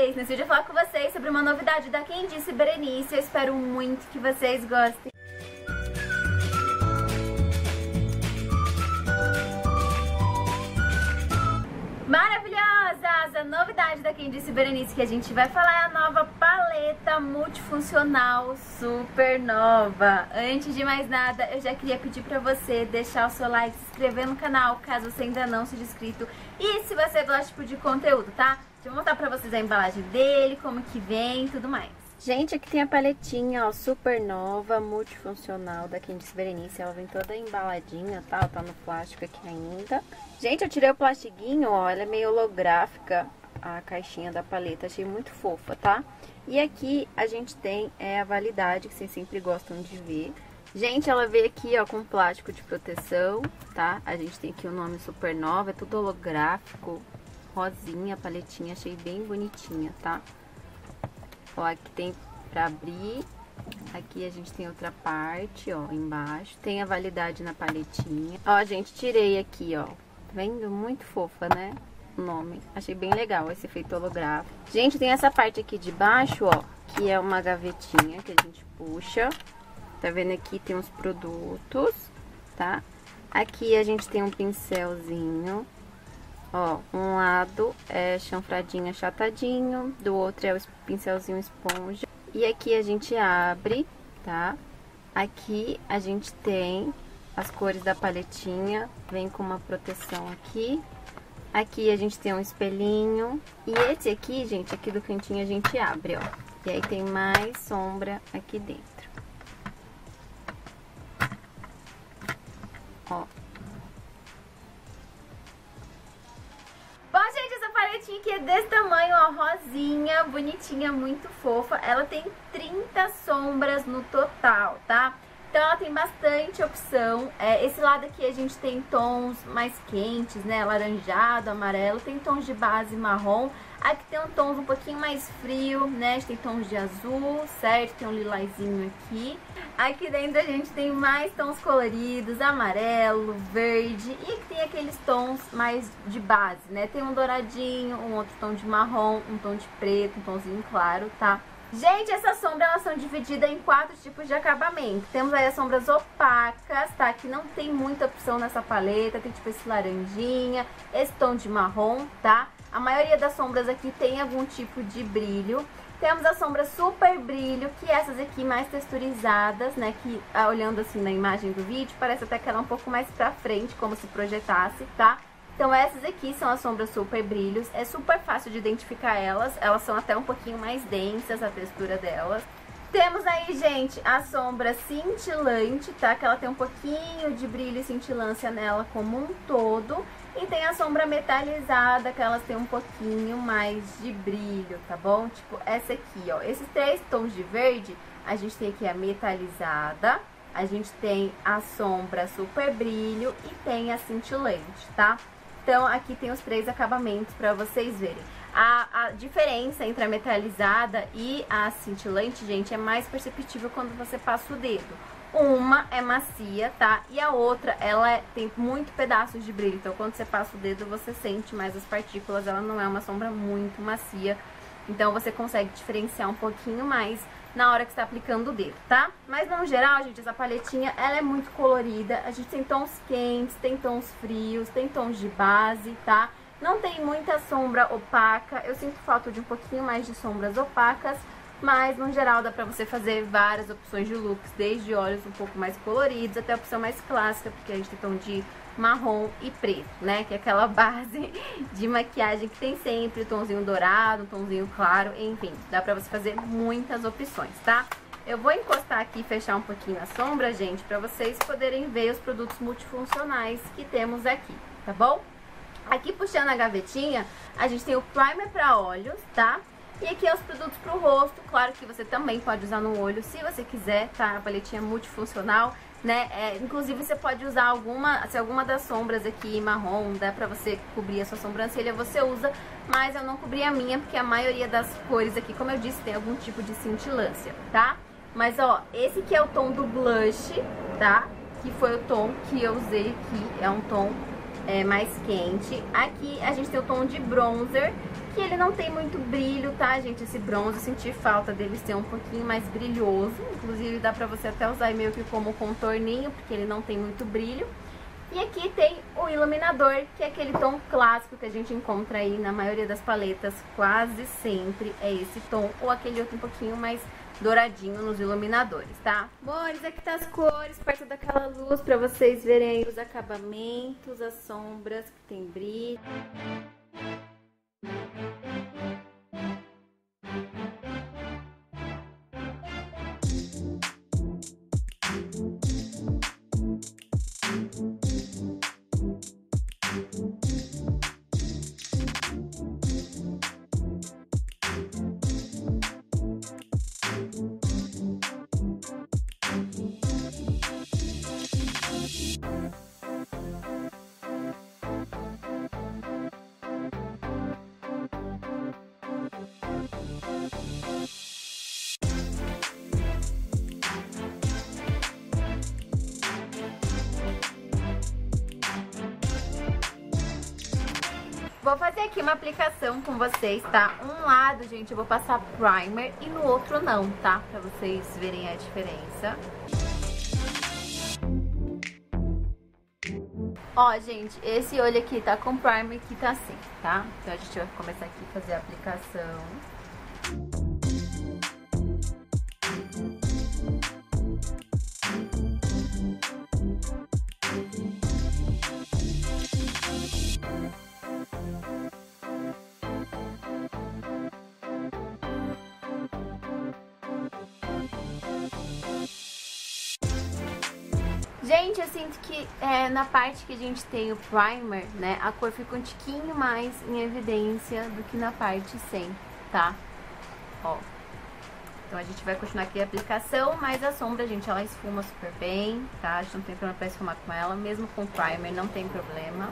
vocês! Nesse vídeo eu vou falar com vocês sobre uma novidade da Quem Disse Berenice. Eu espero muito que vocês gostem. Maravilhosas! A novidade da Quem Disse Berenice que a gente vai falar é a nova paleta multifuncional super nova. Antes de mais nada, eu já queria pedir pra você deixar o seu like, se inscrever no canal, caso você ainda não seja inscrito. E se você gosta desse tipo de conteúdo, tá? Deixa eu mostrar pra vocês a embalagem dele, como que vem e tudo mais. Gente, aqui tem a paletinha, ó, super nova, multifuncional da Quem Disse Berenice. Ela vem toda embaladinha, tá? Ela tá no plástico aqui ainda. Gente, eu tirei o plastiquinho, ó, ela é meio holográfica, a caixinha da paleta. Achei muito fofa, tá? E aqui a gente tem a validade, que vocês sempre gostam de ver. Gente, ela veio aqui, ó, com plástico de proteção, tá? A gente tem aqui o nome super nova, é tudo holográfico, rosinha a paletinha, achei bem bonitinha, tá? Ó, aqui tem pra abrir, aqui a gente tem outra parte, ó, embaixo. Tem a validade na paletinha. Ó, gente, tirei aqui, ó, tá vendo? Muito fofa, né? O nome. Achei bem legal esse efeito holográfico. Gente, tem essa parte aqui de baixo, ó, que é uma gavetinha que a gente puxa. Tá vendo aqui? Tem os produtos, tá? Aqui a gente tem um pincelzinho. Ó, um lado é chanfradinho achatadinho, do outro é o pincelzinho esponja. E aqui a gente abre, tá? Aqui a gente tem as cores da paletinha, vem com uma proteção aqui. Aqui a gente tem um espelhinho. E esse aqui, gente, aqui do cantinho a gente abre, ó. E aí tem mais sombra aqui dentro. Ó. Paletinha que é desse tamanho, ó, rosinha, bonitinha, muito fofa. Ela tem 30 sombras no total, tá? Então ela tem bastante opção. Esse lado aqui a gente tem tons mais quentes, né? Laranjado, amarelo, tem tons de base marrom. Aqui tem tons um pouquinho mais frio, né? A gente tem tons de azul, certo? Tem um lilazinho aqui. Aqui dentro a gente tem mais tons coloridos, amarelo, verde. E aqui tem aqueles tons mais de base, né? Tem um douradinho, um outro tom de marrom, um tom de preto, um tomzinho claro, tá? Gente, essas sombras elas são divididas em 4 tipos de acabamento. Temos aí as sombras opacas, tá? Que não tem muita opção nessa paleta. Tem tipo esse laranjinha, esse tom de marrom, tá? A maioria das sombras aqui tem algum tipo de brilho. Temos a sombra super brilho, que essas aqui mais texturizadas, né? Que olhando assim na imagem do vídeo, parece até que ela é um pouco mais pra frente, como se projetasse, tá? Então essas aqui são as sombras super brilhos, é super fácil de identificar elas são até um pouquinho mais densas, a textura delas. Temos aí, gente, a sombra cintilante, tá? Que ela tem um pouquinho de brilho e cintilância nela como um todo. E tem a sombra metalizada, que elas têm um pouquinho mais de brilho, tá bom? Tipo essa aqui, ó. Esses 3 tons de verde, a gente tem aqui a metalizada, a gente tem a sombra super brilho e tem a cintilante, tá? Então, aqui tem os 3 acabamentos pra vocês verem. A diferença entre a metalizada e a cintilante, gente, é mais perceptível quando você passa o dedo. Uma é macia, tá? E a outra, ela tem muito pedaços de brilho. Então, quando você passa o dedo, você sente mais as partículas. Ela não é uma sombra muito macia. Então, você consegue diferenciar um pouquinho mais na hora que você tá aplicando o dedo, tá? Mas, no geral, gente, essa paletinha, ela é muito colorida. A gente tem tons quentes, tem tons frios, tem tons de base, tá? Não tem muita sombra opaca. Eu sinto falta de um pouquinho mais de sombras opacas. Mas, no geral, dá pra você fazer várias opções de looks, desde olhos um pouco mais coloridos até a opção mais clássica, porque a gente tem tom de marrom e preto, né? Que é aquela base de maquiagem que tem sempre, o tomzinho dourado, o tomzinho claro, enfim. Dá pra você fazer muitas opções, tá? Eu vou encostar aqui e fechar um pouquinho a sombra, gente, pra vocês poderem ver os produtos multifuncionais que temos aqui, tá bom? Aqui puxando a gavetinha, a gente tem o primer pra olhos, tá? E aqui é os produtos pro rosto, claro que você também pode usar no olho se você quiser, tá? A paletinha multifuncional, né? Inclusive você pode usar alguma das sombras aqui marrom, dá pra você cobrir a sua sobrancelha, você usa, mas eu não cobri a minha porque a maioria das cores aqui, como eu disse, tem algum tipo de cintilância, tá? Mas ó, esse aqui é o tom do blush, tá? Que foi o tom que eu usei aqui, é um tom mais quente. Aqui a gente tem o tom de bronzer, que ele não tem muito brilho, tá, gente? Esse bronze, eu senti falta dele ser um pouquinho mais brilhoso. Inclusive dá pra você até usar meio que como contorninho, porque ele não tem muito brilho. E aqui tem o iluminador, que é aquele tom clássico que a gente encontra aí na maioria das paletas, quase sempre é esse tom, ou aquele outro um pouquinho mais douradinho nos iluminadores, tá? Amores, aqui tá as cores, perto daquela luz, pra vocês verem aí os acabamentos, as sombras que tem brilho. Vou fazer aqui uma aplicação com vocês, tá? Um lado, gente, eu vou passar primer e no outro não, tá? Pra vocês verem a diferença. Ó, gente, esse olho aqui tá com primer, aqui tá assim, tá? Então a gente vai começar aqui a fazer a aplicação. Gente, eu sinto que na parte que a gente tem o primer, né, a cor fica um tiquinho mais em evidência do que na parte sem, tá? Ó. Então a gente vai continuar aqui a aplicação, mas a sombra, gente, ela esfuma super bem, tá? A gente não tem problema pra esfumar com ela, mesmo com primer não tem problema.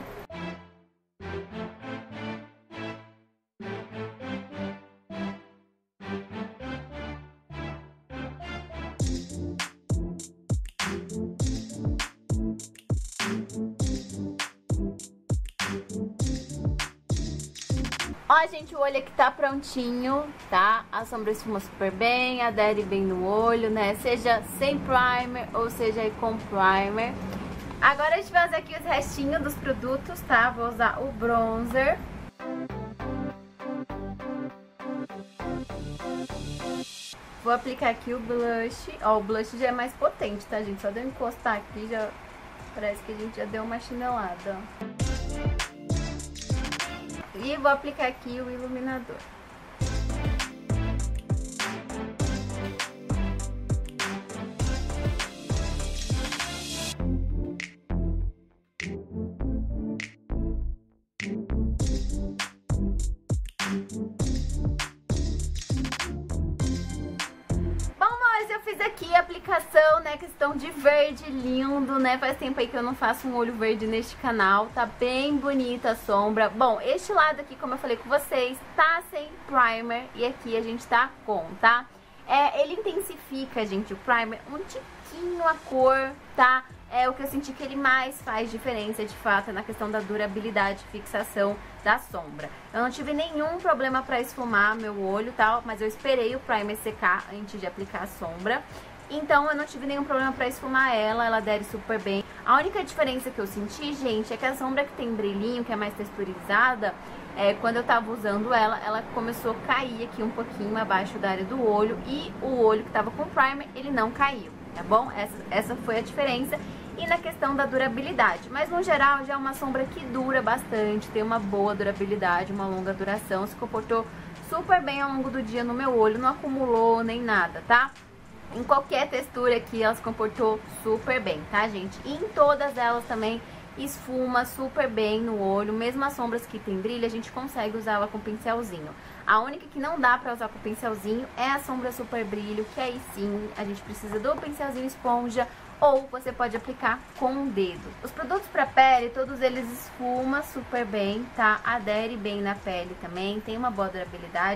Ó, gente, o olho aqui tá prontinho, tá? A sombra esfuma super bem, adere bem no olho, né? Seja sem primer ou seja aí com primer. Agora a gente vai usar aqui os restinhos dos produtos, tá? Vou usar o bronzer. Vou aplicar aqui o blush. Ó, o blush já é mais potente, tá, gente? Só de eu encostar aqui, já parece que a gente já deu uma chinelada, ó. E vou aplicar aqui o iluminador. Eu fiz aqui a aplicação, né, questão de verde lindo, né, faz tempo aí que eu não faço um olho verde neste canal, tá bem bonita a sombra. Bom, este lado aqui, como eu falei com vocês, tá sem primer e aqui a gente tá com, tá? Ele intensifica, gente, o primer um tiquinho a cor, tá? É o que eu senti que ele mais faz diferença, de fato, é na questão da durabilidade e fixação da sombra. Eu não tive nenhum problema pra esfumar meu olho, tal, mas eu esperei o primer secar antes de aplicar a sombra. Então eu não tive nenhum problema pra esfumar ela adere super bem. A única diferença que eu senti, gente, é que a sombra que tem brilhinho, que é mais texturizada, quando eu tava usando ela começou a cair aqui um pouquinho abaixo da área do olho. E o olho que tava com primer, ele não caiu, tá bom? Essa foi a diferença. E na questão da durabilidade, mas no geral já é uma sombra que dura bastante, tem uma boa durabilidade, uma longa duração, se comportou super bem ao longo do dia no meu olho, não acumulou nem nada, tá? Em qualquer textura aqui ela se comportou super bem, tá, gente? E em todas elas também esfuma super bem no olho, mesmo as sombras que tem brilho, a gente consegue usar ela com pincelzinho. A única que não dá pra usar com pincelzinho é a sombra super brilho, que aí sim a gente precisa do pincelzinho esponja, ou você pode aplicar com o dedo. Os produtos para pele, todos eles esfumam super bem, tá? Adere bem na pele também, tem uma boa durabilidade.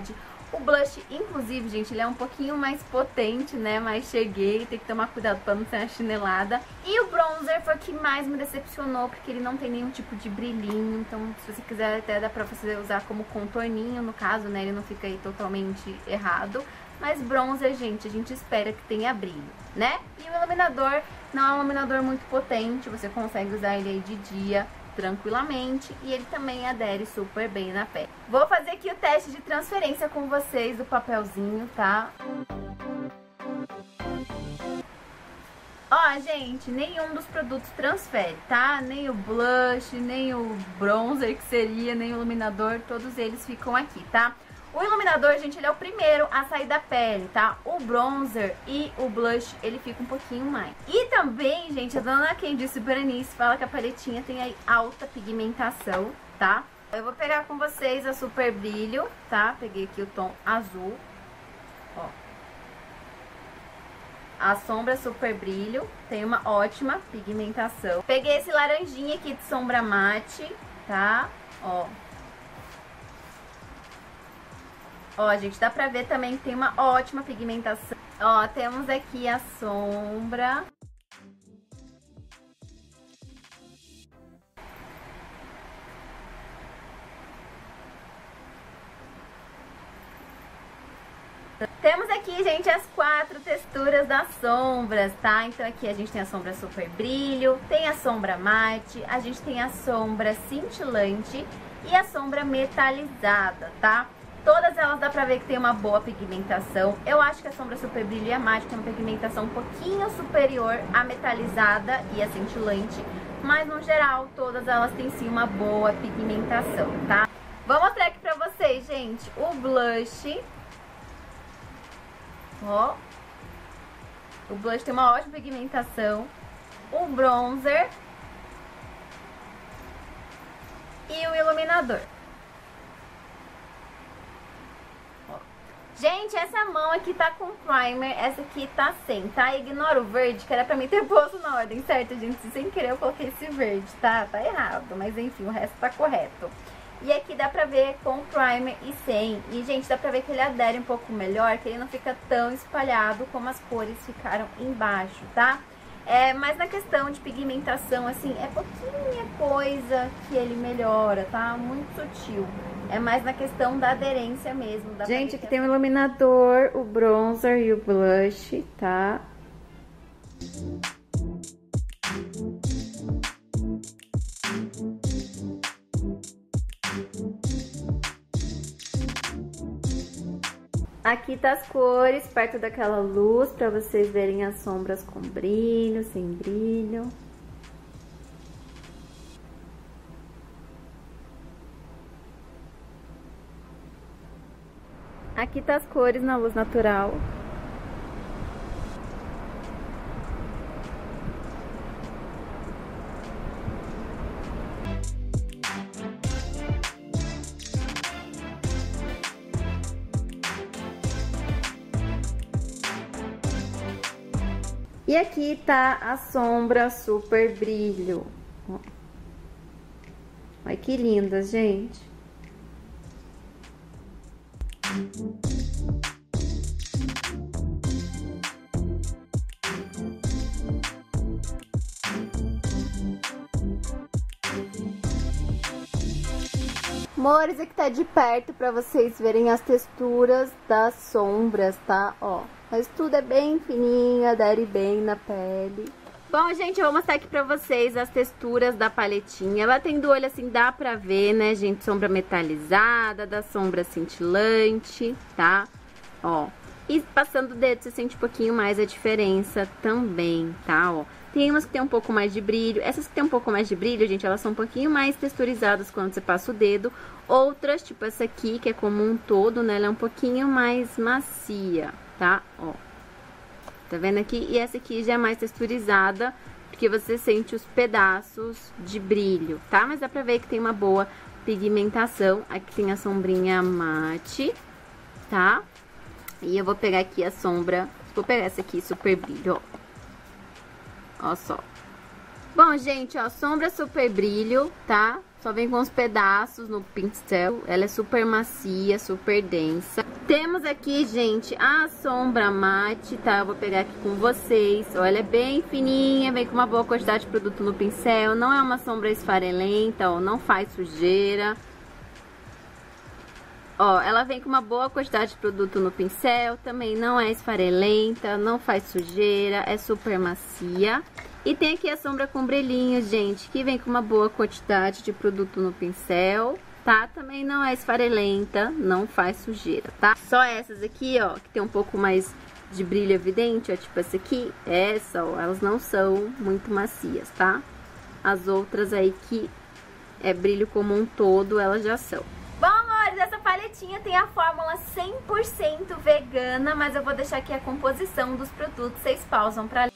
O blush, inclusive, gente, ele é um pouquinho mais potente, né? Mas cheguei, tem que tomar cuidado pra não ser uma chinelada. E o bronzer foi o que mais me decepcionou, porque ele não tem nenhum tipo de brilhinho. Então, se você quiser, até dá pra você usar como contorninho, no caso, né? Ele não fica aí totalmente errado. Mas bronzer, gente, a gente espera que tenha brilho, né? E o iluminador não é um iluminador muito potente, você consegue usar ele aí de dia tranquilamente e ele também adere super bem na pele. Vou fazer aqui o teste de transferência com vocês do papelzinho, tá? Ó, gente, nenhum dos produtos transfere, tá? Nem o blush, nem o bronzer que seria, nem o iluminador, todos eles ficam aqui, tá? O iluminador, gente, ele é o primeiro a sair da pele, tá? O bronzer e o blush, ele fica um pouquinho mais. E também, gente, a dona Candy Berenice fala que a paletinha tem aí alta pigmentação, tá? Eu vou pegar com vocês a Super Brilho, tá? Peguei aqui o tom azul, ó. A sombra Super Brilho tem uma ótima pigmentação. Peguei esse laranjinha aqui de sombra mate, tá? Ó. Ó, gente, dá pra ver também que tem uma ótima pigmentação. Ó, temos aqui a sombra. Temos aqui, gente, as 4 texturas das sombras, tá? Então aqui a gente tem a sombra Super Brilho, tem a sombra mate, a gente tem a sombra cintilante e a sombra metalizada, tá? Todas elas dá pra ver que tem uma boa pigmentação. Eu acho que a sombra Super Brilho e a mate tem uma pigmentação um pouquinho superior à metalizada e à cintilante, mas no geral todas elas têm sim uma boa pigmentação, tá? Vou mostrar aqui pra vocês, gente, o blush. Ó, o blush tem uma ótima pigmentação. O bronzer e o iluminador. Gente, essa mão aqui tá com primer, essa aqui tá sem, tá? Ignora o verde, que era pra mim ter posto na ordem, certo, gente? Sem querer eu coloquei esse verde, tá? Tá errado, mas enfim, o resto tá correto. E aqui dá pra ver com primer e sem. E, gente, dá pra ver que ele adere um pouco melhor, que ele não fica tão espalhado como as cores ficaram embaixo, tá? Mas na questão de pigmentação, assim, é pouquinha coisa que ele melhora, tá? Muito sutil. É mais na questão da aderência mesmo. Da gente, aqui tem o iluminador, o bronzer e o blush, tá? Aqui tá as cores, perto daquela luz, pra vocês verem as sombras com brilho, sem brilho. Aqui tá as cores na luz natural. E aqui tá a sombra Super Brilho. Ó. Olha que linda, gente. Amores, aqui tá de perto pra vocês verem as texturas das sombras, tá? Ó, mas tudo é bem fininho, adere bem na pele. Bom, gente, eu vou mostrar aqui pra vocês as texturas da paletinha. Batendo o olho assim, dá pra ver, né, gente? Sombra metalizada, da sombra cintilante, tá? Ó, e passando o dedo você sente um pouquinho mais a diferença também, tá? Ó, tem umas que tem um pouco mais de brilho. Essas que tem um pouco mais de brilho, gente, elas são um pouquinho mais texturizadas quando você passa o dedo. Outras, tipo essa aqui, que é como um todo, né? Ela é um pouquinho mais macia, tá? Ó. Tá vendo aqui? E essa aqui já é mais texturizada, porque você sente os pedaços de brilho, tá? Mas dá pra ver que tem uma boa pigmentação. Aqui tem a sombrinha mate, tá? E eu vou pegar aqui a sombra, vou pegar essa aqui, Super Brilho, ó. Ó só. Bom, gente, ó, sombra Super Brilho, tá? Só vem com os pedaços no pincel. Ela é super macia, super densa. Temos aqui, gente, a sombra mate, tá? Eu vou pegar aqui com vocês. Ó, ela é bem fininha, vem com uma boa quantidade de produto no pincel. Não é uma sombra esfarelenta, ó, não faz sujeira. Ó, ela vem com uma boa quantidade de produto no pincel. Também não é esfarelenta, não faz sujeira, é super macia. E tem aqui a sombra com brilhinhos, gente, que vem com uma boa quantidade de produto no pincel, tá? Também não é esfarelenta, não faz sujeira, tá? Só essas aqui, ó, que tem um pouco mais de brilho evidente, ó, tipo essa aqui, essa, ó, elas não são muito macias, tá? As outras aí que é brilho como um todo, elas já são. Bom, amores, essa paletinha tem a fórmula 100% vegana, mas eu vou deixar aqui a composição dos produtos, vocês pausam pra ler.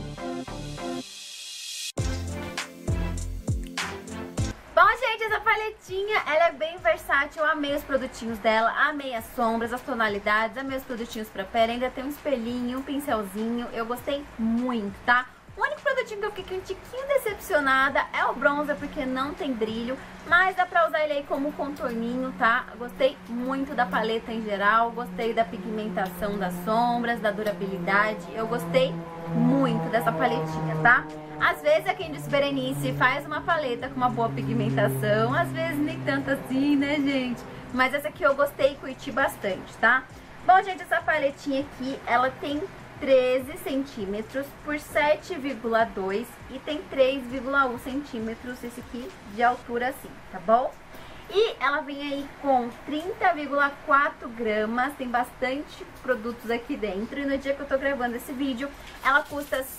Bom, gente, essa paletinha, ela é bem versátil, eu amei os produtinhos dela, amei as sombras, as tonalidades, amei os produtinhos pra pele, ainda tem um espelhinho, um pincelzinho, eu gostei muito, tá? O único produtinho que eu fiquei um tiquinho decepcionada é o bronzer, porque não tem brilho, mas dá pra usar ele aí como contorninho, tá? Gostei muito da paleta em geral, gostei da pigmentação das sombras, da durabilidade, eu gostei muito dessa paletinha, tá? Às vezes a Candice Berenice faz uma paleta com uma boa pigmentação, às vezes nem tanto assim, né, gente? Mas essa aqui eu gostei e curti bastante, tá? Bom, gente, essa paletinha aqui, ela tem 13 centímetros por 7,2 e tem 3,1 centímetros esse aqui de altura assim, tá bom? E ela vem aí com 30,4 gramas, tem bastante produtos aqui dentro. E no dia que eu tô gravando esse vídeo, ela custa R$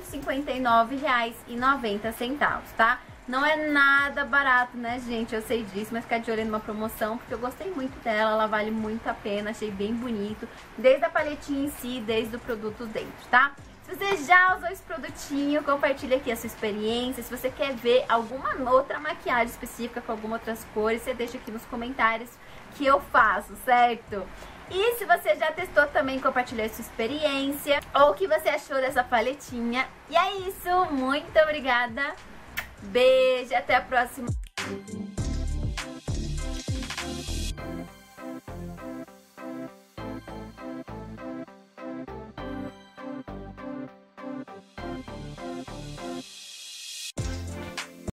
159,90, tá? Não é nada barato, né, gente? Eu sei disso, mas ficar de olho numa promoção, porque eu gostei muito dela, ela vale muito a pena, achei bem bonito. Desde a paletinha em si, desde o produto dentro, tá? Se você já usou esse produtinho, compartilha aqui a sua experiência. Se você quer ver alguma outra maquiagem específica com algumas outras cores, você deixa aqui nos comentários que eu faço, certo? E se você já testou também, compartilha a sua experiência ou o que você achou dessa paletinha. E é isso, muito obrigada, beijo, até a próxima.